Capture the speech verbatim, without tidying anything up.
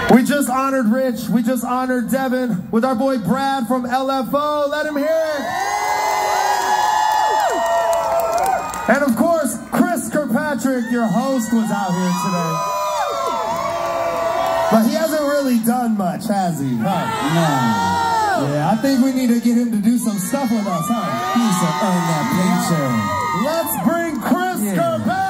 We just honored Rich. We just honored Devin with our boy Brad from L F O. Let him hear it. And of course, Chris Kirkpatrick, your host, was out here today. But he hasn't really done much, has he? Huh? No. Yeah, I think we need to get him to do some stuff with us, huh? He needs to earn that paycheck. Let's bring Chris yeah. Kirkpatrick.